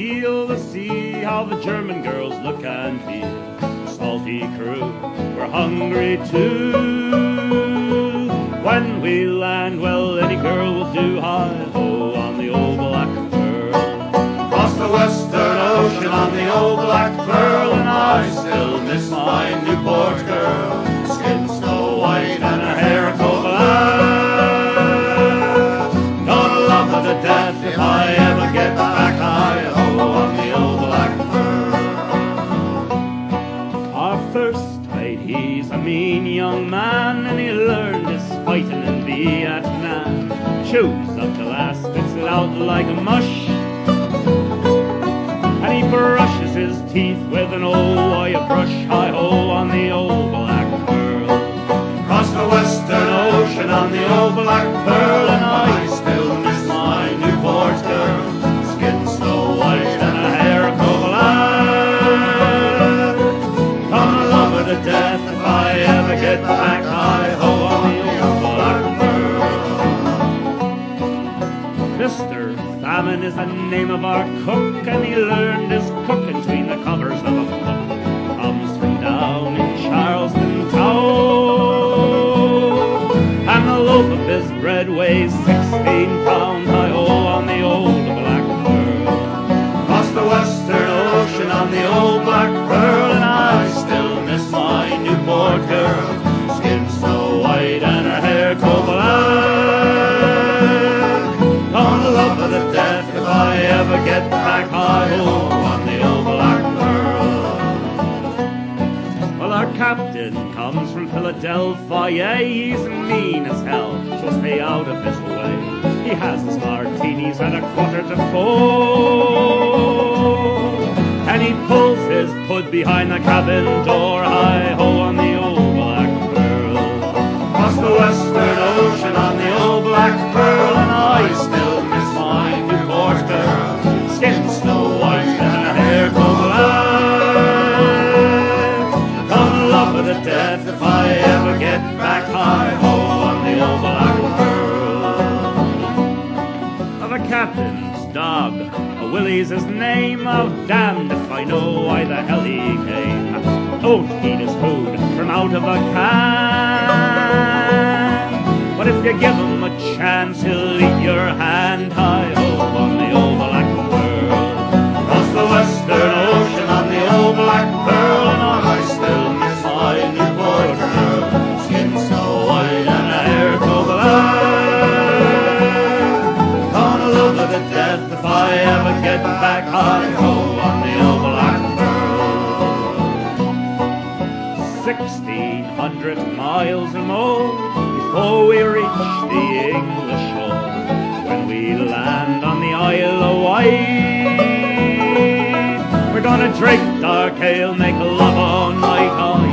feel the sea, how the German girls look and feel. The salty crew, we're hungry too. When we land, well, any girl will do. Hi-ho on the old black pearl. Across the western ocean on the old black pearl, and I still miss my Newport girl. Skin snow white and her hair coal black. Gonna love her to death if I ever get back. Hi-ho on the old black pearl. Our first mate, he's a mean young man, and he learned his fighting in Vietnam. Chews up the last, spits it out like a mush, and he brushes his teeth with an old wire brush. Hi-ho on the old black pearl. Across the western ocean on the old black pearl, and I still miss my Newport girl. Skin snow white and her hair coal black. Gonna love her to death if I ever get back. Hi-ho on the old black pearl. Mr. Famine is the name of our cook, and he learned his cooking between the covers of a book. Comes from down in Charleston town, and the loaf of his bread weighs 16 pounds. Hi-ho on the old black pearl. Across the western ocean on the old black pearl, and I still miss my Newport girl. Skin snow white and her hair coal black. Gonna love her to death if I ever get back. Hi-ho on the old black pearl. Well, our captain comes from Philadelphia. He's mean as hell, so stay out of his way. He has his martinis at 3:45, and he pulls his pud behind the cabin door. Hi-ho on the old black pearl. Across the western ocean on the old black pearl, and I still miss my Newport girl. Skin snow white and her hair coal black. Gonna love her to death if I ever get back. Hi-ho on the old black pearl. Of a captain's dog, a Willie's his name. I'm damned if I know why the hell he came. Don't eat his food from out of a can, but if you give him a chance, he'll eat your hand. Hi-ho on the old black pearl. Across the western ocean on the old black pearl, and I still miss my Newport girl. Skin snow white and her hair coal black. Gonna love her to death if I ever get back. Hi-ho on the old black pearl. 1,600 miles or more before we reach the English shore. When we land on the Isle of Wight, we're gonna drink dark ale, make love all night.